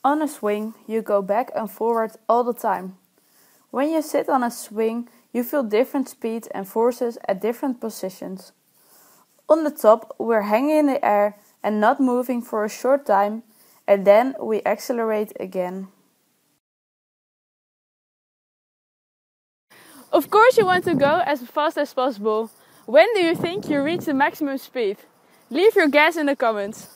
On a swing, you go back and forward all the time. When you sit on a swing, you feel different speeds and forces at different positions. On the top, we're hanging in the air and not moving for a short time, and then we accelerate again. Of course you want to go as fast as possible. When do you think you reach the maximum speed? Leave your guess in the comments.